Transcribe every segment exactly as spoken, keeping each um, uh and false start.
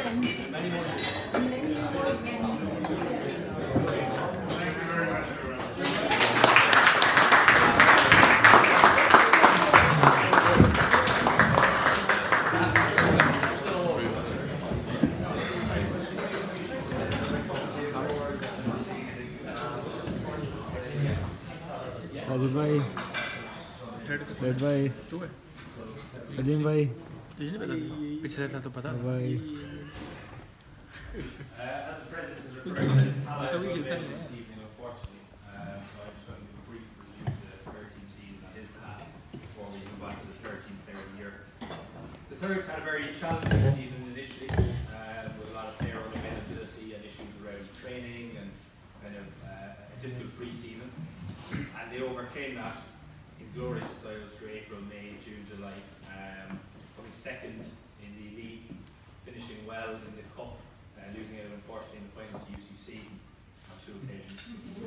Many more. Many more men. Sajid भाई, red भाई, सलीम भाई, पिछले साल तो पता भाई ऐसा भी खेलता नहीं है। The Thirds had a very challenging season initially, uh, with a lot of player unavailability and issues around training and kind of uh, a difficult pre-season, and they overcame that in glorious style through April, May, June, July, um, coming second in the league, finishing well in the cup, uh, losing out unfortunately in the final to U C C on two occasions.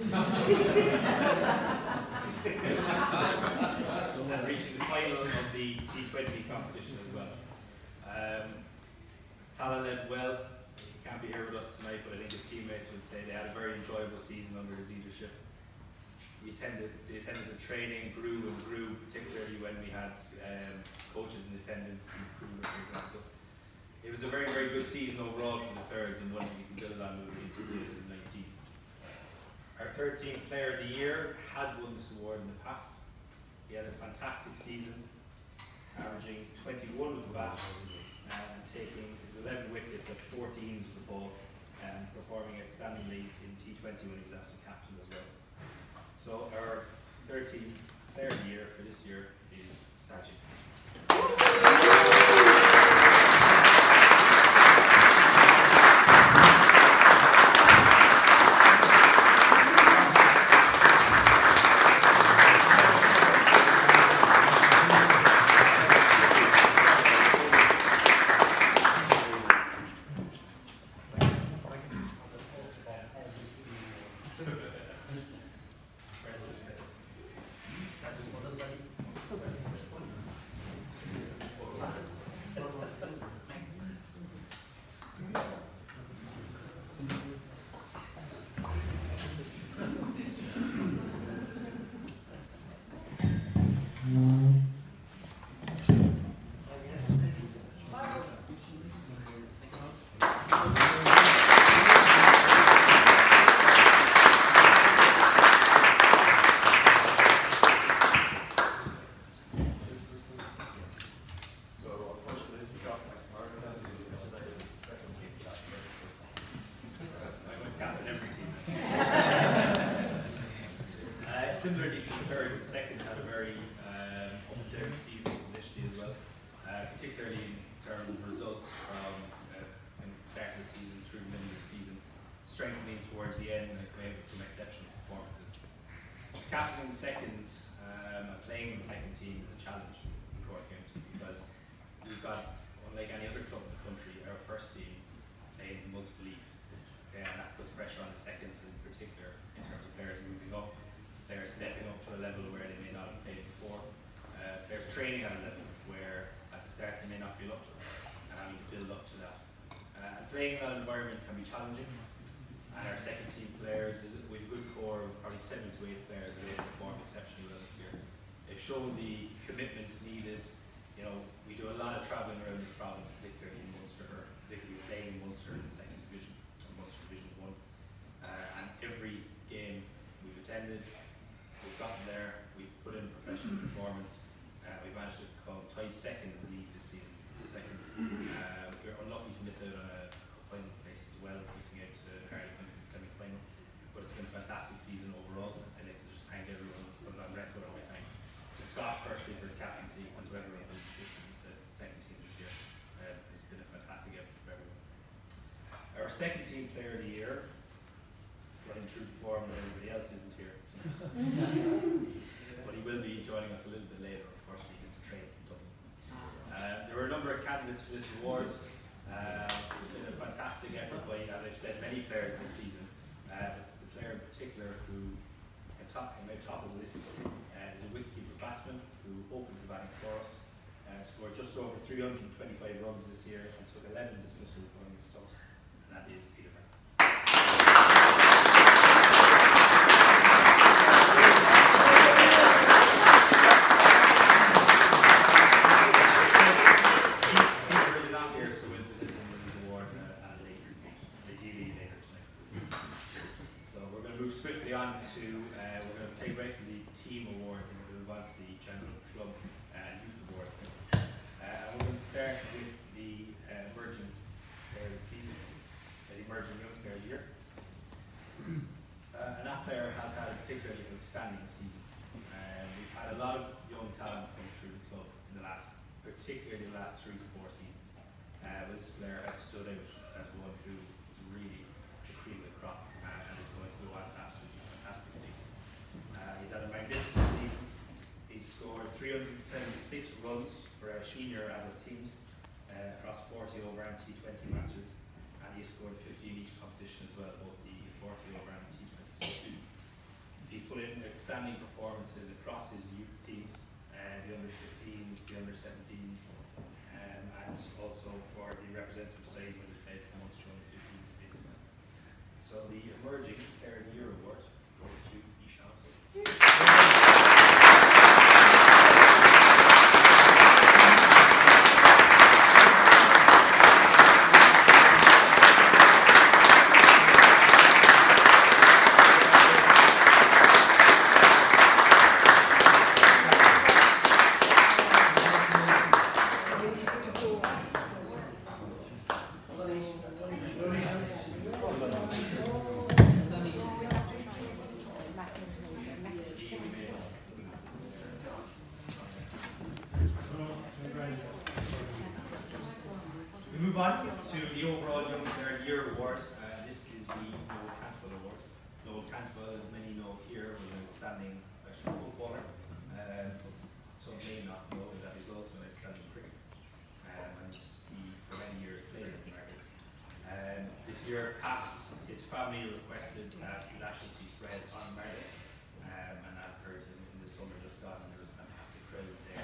And reaching the final of the T twenty competition as well. Um, Tala led well. He can't be here with us tonight, but I think his teammates would say they had a very enjoyable season under his leadership. We attended, the attendance at training grew and grew, particularly when we had um, coaches in attendance, Steve Kruger, for example. It was a very, very good season overall for the Thirds, and one that we can build on moving into two thousand nineteen. Our third team player of the year has won this award in the past. He had a fantastic season, averaging twenty-one with the bat, and taking his eleven wickets at fourteen with the ball, and performing outstandingly in T twenty when he was asked to captain as well. So our third team player of the year for this year is Sajid. Similarly to the Thirds, the second had a very um, up-and-down season initially as well, uh, particularly in terms of results from uh, the start of the season through the middle of the season, strengthening towards the end and coming with some exceptional performances. Captaining the seconds um, and playing in the second team is a challenge in Cork County, because we've got, unlike any other club in the country, our first team playing in multiple leagues, okay, and that puts pressure on the seconds in particular in terms of players moving up. Players stepping up to a level where they may not have played before. Uh, players training at a level where at the start they may not feel up to it, and having to build up to that. Uh, and playing in that environment can be challenging. And our second team players, is, we've a good core of probably seven to eight players that have performed exceptionally well this year. They've shown the commitment needed. You know, we do a lot of travelling around this problem, particularly in Munster, or particularly playing in Munster in the second division, or Munster Division One. Uh, and every game we've attended, we've gotten there, we've put in professional performance, uh, we've managed to come tied second in the league this season, seconds. Uh, we're unlucky to miss out on a final place as well, missing out to Harley Quinn in the semi-final, but it's been a fantastic season overall. I'd like to just thank everyone, put it on record all my thanks to Scott firstly for his captaincy, and to everyone who's assisted with the second team this year. Uh, it's been a fantastic effort for everyone. Our second team player of the year, running true to form that everybody else isn't here tonight. But he will be joining us a little bit later, unfortunately, Mister Trey from Dublin. Uh, there were a number of candidates for this award. Uh, it's been a fantastic effort by, as I've said, many players this season. Uh, the player in particular who came top, came out top of the list uh, is a wicketkeeper batsman who opens the batting for us. Uh, scored just over three hundred twenty-five runs this year and took eleven dismissals running the stop. move swiftly on to, uh, we're going to take right from the team awards and we're going to move on to the general club and youth award. Uh, we're going to start with the uh, emerging player of the season, uh, the emerging young player of the year. Uh, and that player has had a particularly outstanding season. Uh, we've had a lot of young talent come through the club in the last, particularly the last three to four seasons. Uh, but this player has stood out as one who is really the cream of the crop uh, and is going to go on absolutely fantastic things. Uh, he's had a magnificent season. He's scored three hundred seventy-six runs for our senior adult teams uh, across forty over and T twenty matches, and he scored fifty in each competition as well, both the forty over and T twenty. He's put in outstanding performances across his youth teams, uh, the under fifteens, the under seventeens, um, and also for the representative side when they played for Munster under fifteens state as well. So the emerging player of the year award goes to Ishan. Move on to the overall Young Player of the Year award. Uh, this is the Noel Cantwell award. Noel Cantwell, as many know here, was an outstanding professional footballer. Um, some may not know that he's also an outstanding cricketer. Um, and he, for many years, played in the market. Um, this year past, his family requested that his ashes be spread on Marley. Um, and that occurred in, in the summer just gone, and there was a fantastic crowd there.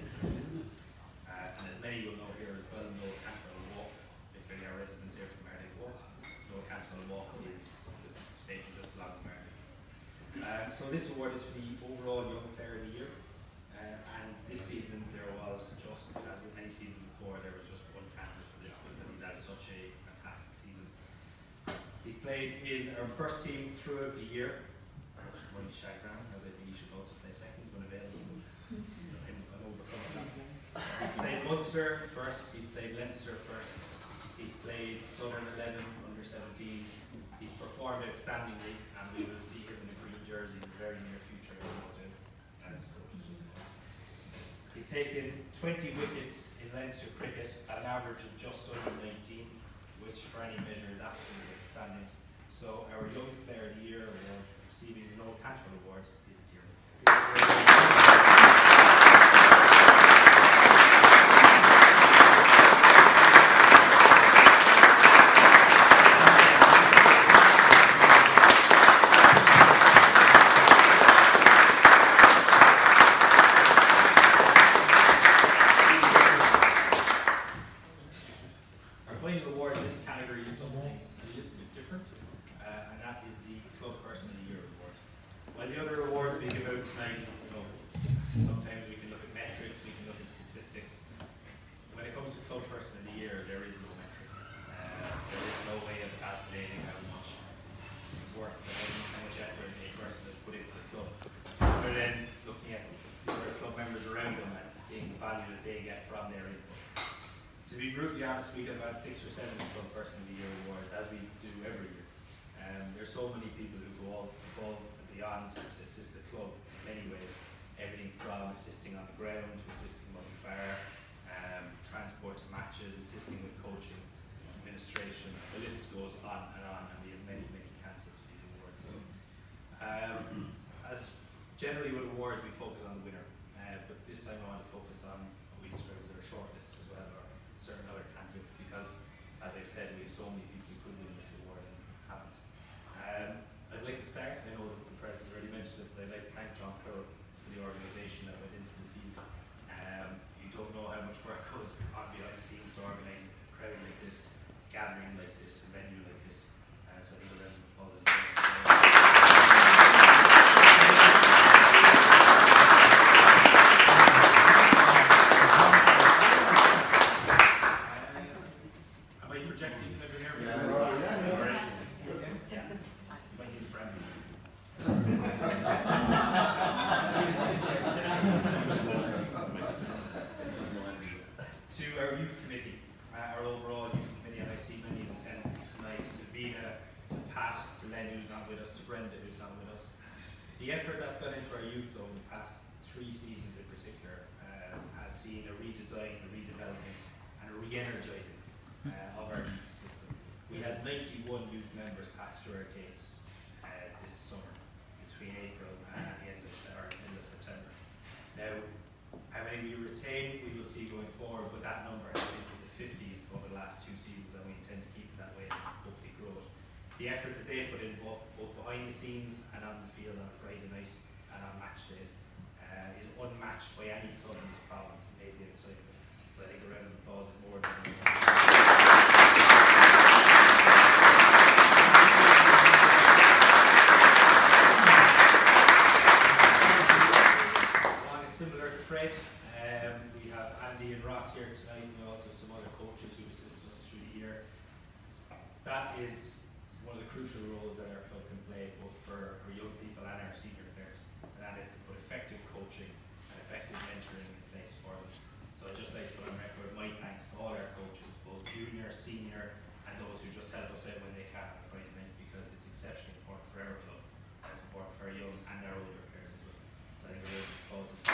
Uh, and as many will know here as well, Noel Cantwell Walk, if any of our residents here from Marley walk, Noel Cantwell Walk is the station just along Marley. Um, so this award is for the overall Young Player of the Year, uh, and this season there was just, as with many seasons before, there was just one candidate for this because he's had such a fantastic season. He's played in our first team throughout the year, Money Shagran, as I think he should also play second when available. I'm overcoming that. He's played Munster first, he's played Leinster first, he's played Southern eleven under seventeens, he's performed outstandingly, and we will see him in the green jersey in the very near future, as his coach. He's taken twenty wickets in Leinster cricket at an average of just under nineteen, which for any measure is absolutely outstanding. So our Young Player of the Year award, receiving the Noel Cantwell Award, is Dearman. To be brutally honest, we get about six or seven Club Person of the Year awards, as we do every year. Um, there's so many people who go above and beyond to assist the club in many ways. Everything from assisting on the ground, to assisting on the bar, um, transport to matches, assisting with coaching, administration. The list goes on and on, and we have many, many candidates for these awards. So, um, as generally with awards, we focus on the winner, uh, but this time I want to focus on what we describe as our shortlist as well, or certain other candidates, because, as I've said, we have so many people who could win this award and haven't. Um, I'd like to start, I know the press has already mentioned it, but I'd like to thank John Curl for the organisation that went into this evening. Um, you don't know how much work goes on behind the scenes to organise a crowd like this, gathering like this, a venue like this. Uh, so I think we're going to follow the Am I projecting? Can I hear me? Yeah. All right. Okay. Yeah. You might need a friend. The effort that's gone into our youth over the past three seasons in particular um, has seen a redesign, a redevelopment and a re-energising uh, of our youth system. We had ninety-one youth members pass through our gates uh, this summer between April and the end of, or end of September. Now, how many we retain we will see going forward, but that number has been in the fifties over the last two seasons and we intend to keep it that way and hopefully grow it. The effort that they put in both, both behind the scenes and on the field on a Friday night and on match days uh, is unmatched by any club in this province and maybe outside of it. So I think a round of applause is more than on a similar thread, um, we have Andy and Ross here tonight, and we also have some other coaches who assisted us through the year. That is one of the crucial roles that our club can play both for our young people and our senior players, and that is to put effective coaching and effective mentoring in place for them. So I'd just like to put on record my thanks to all our coaches, both junior, senior, and those who just help us out when they can on Friday night, because it's exceptionally important for our club, and it's important for our young and our older players as well. So I think a round of applause is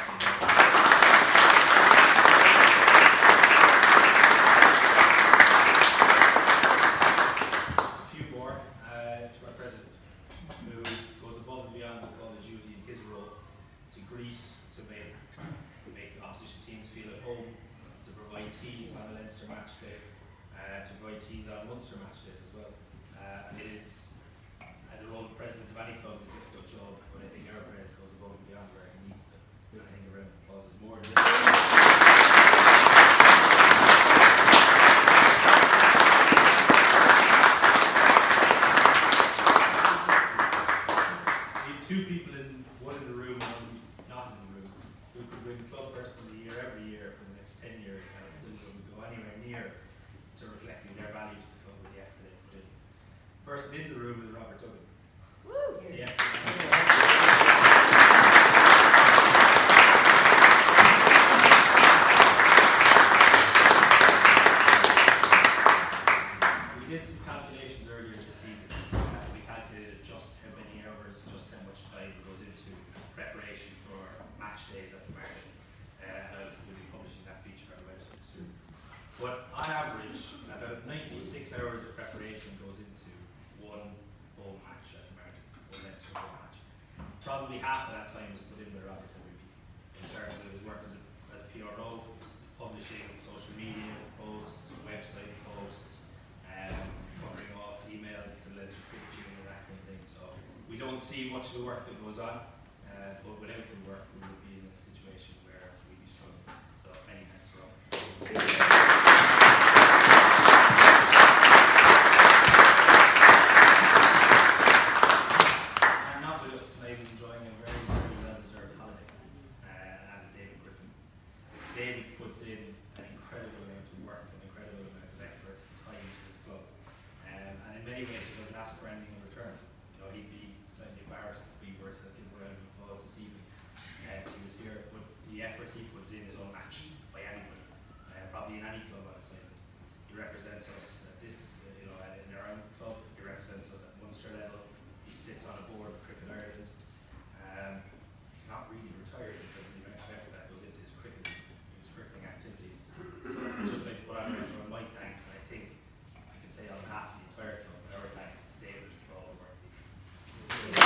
teas on a Leinster match day, uh, to provide teas on Munster match days as well. Uh, and it is, and the role of president of any club is a difficult job, but I think our players goes above and beyond where it needs to. I think a round of applause is more than we have two people in, one in the room, one not in the room, who could win Club Person of the Year every year for the next ten years. Anywhere near to reflecting their values to the club with the effort they put in. The person in the room is Robert Duggan. Woo! The effort we did some calculations earlier this season. Uh, we calculated just how many hours, just how much time goes into preparation for match days at the market. Uh, and we'll be publishing that feature on our website soon. But on average, about ninety-six hours of preparation goes into one home match at American, or Leinster home match. Probably half of that time is put in by Robert every week, in terms of his work as a, as a P R O, publishing social media posts, website posts, um, covering off emails to Leinster Cricket Union and that kind of thing. So we don't see much of the work that goes on, uh, but without the work we would be in a situation where we'd be struggling. So many thanks to Robert. David puts in an incredible amount of work, an incredible amount of effort and time into this club. Um, and in many ways he doesn't ask for anything in return. You know, he'd be slightly embarrassed if we were to give a round of applause this evening uh, if he was here. But the effort he puts in is unmatched by anybody, uh, probably in any club on assignment. He represents us at this, uh, you know, in our own club. He represents us at Munster level. He sits on a board of Cricket Ireland. Um, he's not really retired because of the amount of effort that goes into his cricket. Crippling activities. So I'd just like to put on record my thanks, and I think I can say on behalf of the entire club, our thanks to David for all the work he did.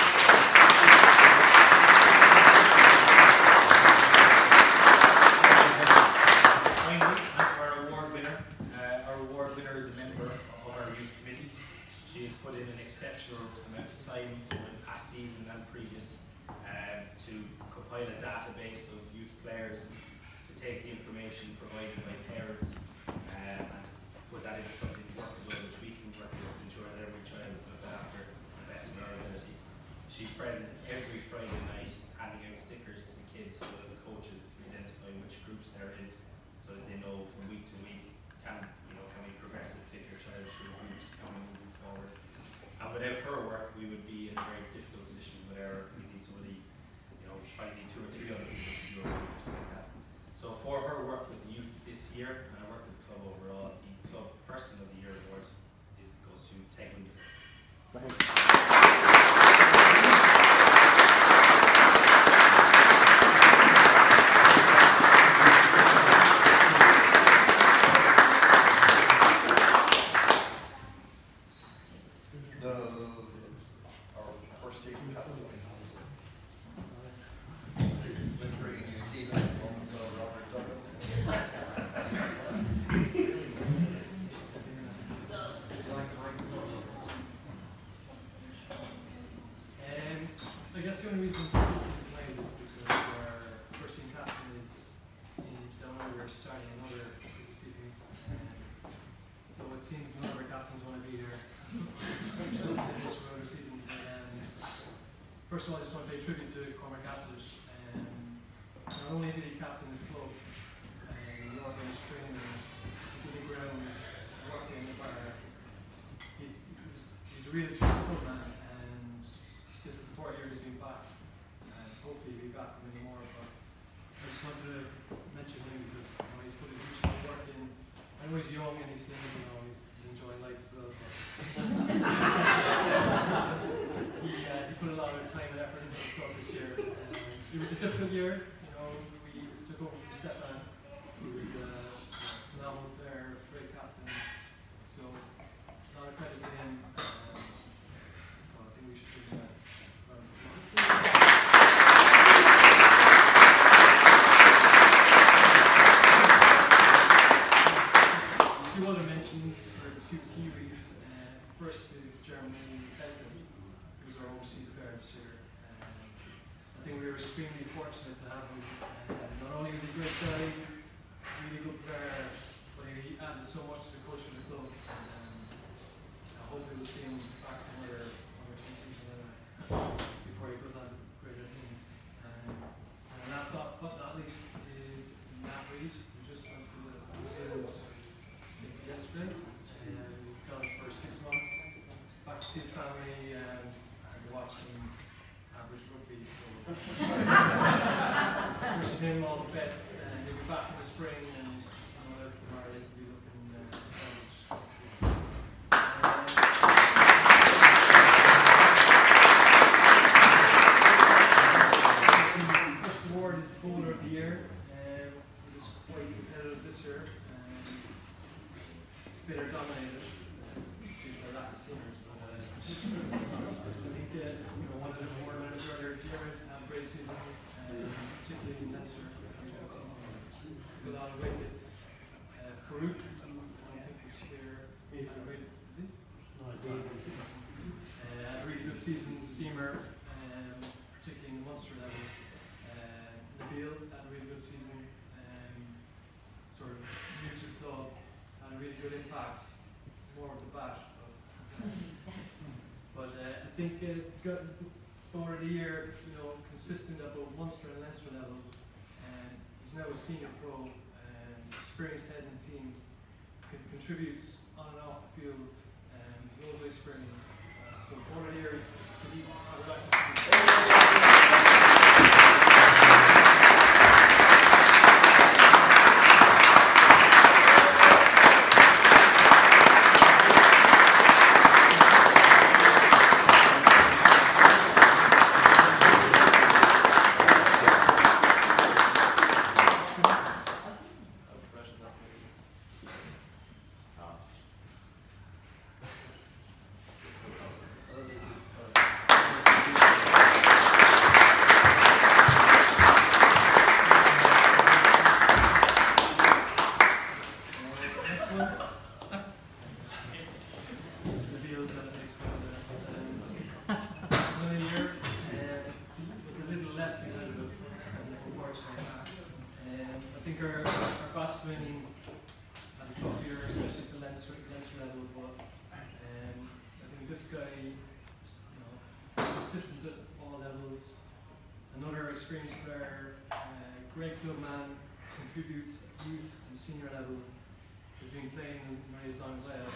Finally, onto our award winner. Uh, our award winner is a member of our youth committee. She has put in an exceptional amount of time over the past season and previous uh, to compile a database of youth players, to take the information provided by parents um, and put that into something workable which we can work with to ensure that every child is looked after to the best of our ability. She's present every Friday night handing out stickers to the kids so that the coaches can identify which groups they're in, so that they know from week to week, can, you know, can we progress a particular child through groups, can we move forward. And without her work we would be in a very difficult position where we need somebody, you know, probably need two or three other people to do a group just like that. So for her work with the youth this year, and her work with the club overall, the Club Person of the Year award is, goes to Tegan. Thanks. guess the only reason I'm speaking tonight is because our first team captain is in down under starting another season. Um, so it seems none of our captains want to be here. Which doesn't finish for another season. But, um, first of all, I just want to pay tribute to Cormac Cassidy. Um, not only did he captain the club, and um, organise training, do the ground, working in the bar, he's, he's, he's a really true club man. This is the fourth year he's been back, and hopefully he'll be back for many more. But I just wanted to mention him because you know, he's put a huge amount of work in. I know he's young and he seems, you know, he's, he's enjoying life as well. But he, uh, he put a lot of time and effort into the club this year. Um, it was a difficult year, you know. We took over from Stefan, who was a uh, phenomenal player, great captain. So a lot of credit to him. Um, so I think we should do that. Two other mentions for two Kiwis. Uh, first is Germany Belgium, who's our overseas player this year. Um, I think we were extremely fortunate to have him. Uh, not only was he a great guy, really good player, but he added so much to the culture of the club. Um, I hope we'll see him back another one or two seasons anyway, before he goes on to greater things. Um, and last but not least is Matt Reid, who just went to the New Zealand yesterday. Um, he's gone for six months, back to see his family um, and watching average rugby. So wishing him all the best. Uh, he'll be back in the spring, and I know that tomorrow he'll be looking uh, stylish. Award is Bowler of the Year. Um, it was quite competitive this year. Um, Spitter dominated uh, due to our lack of seniors. But uh, I think uh, you know, one of the award winners earlier, Jared, had a great season, uh, particularly in Leinster. Took a lot of wickets. Uh, Farouk, I don't think he's here. Had a great, is he? No, it's not. Uh, had a really good season. Seamer, um, particularly in the Munster level. Nabil had a really good season, um, sort of new to the club, had a really good impact, more of the bat. But, but uh, I think uh, over the year, you know, consistent at both Munster and Leinster level, and he's now a senior pro, um, experienced head in the team, con contributes on and off the field, and um, loads of experience. Uh, so over the year, he's Sadiq. I would like to see. Experienced player, uh, great club man, contributes at youth and senior level, has been playing nearly as long as I have.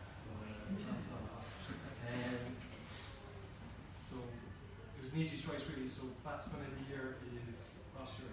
Um, so it was an easy choice really, so batsman of the year is Ross Stewart.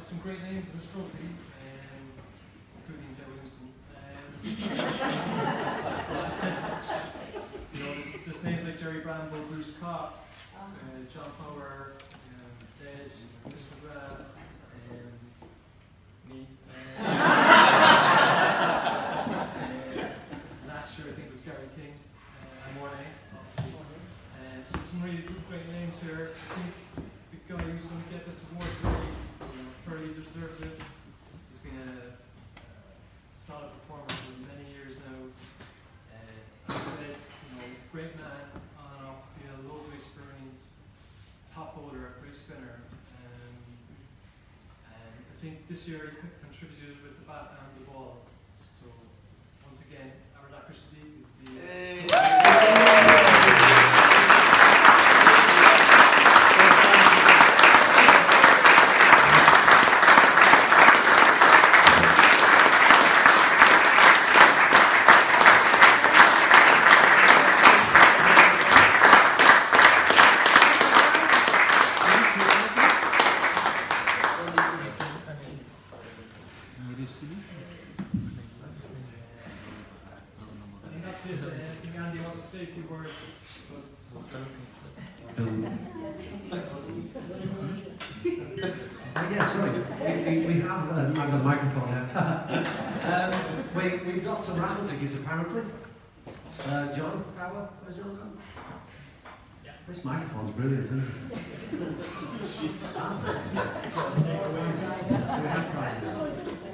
some great names in this trophy, um, including Joe Williamson. Um, you know, there's, there's names like Jerry Bramble, Bruce Cock, uh, John Power, um, Ted, Chris McGrath, um, me. Um, uh, last year I think it was Gary King, uh, and Mornay, obviously. Um, so some really good, great names here. I think the guy who's going to get this award really, you know, really deserves it. He's been a, a solid performer for many years now. Uh, as I said, you know, great man on and off the field, loads of experience, top bowler, great spinner. Um, and I think this year he contributed with the bat and the ball. So once again, our Lakers League is the. Yeah, sorry. We, we, we have uh, I've got a microphone now. um, we, we've got some raffle tickets apparently. Uh, John, Power, where's John gone? Yeah. This microphone's brilliant, isn't it? We have prizes.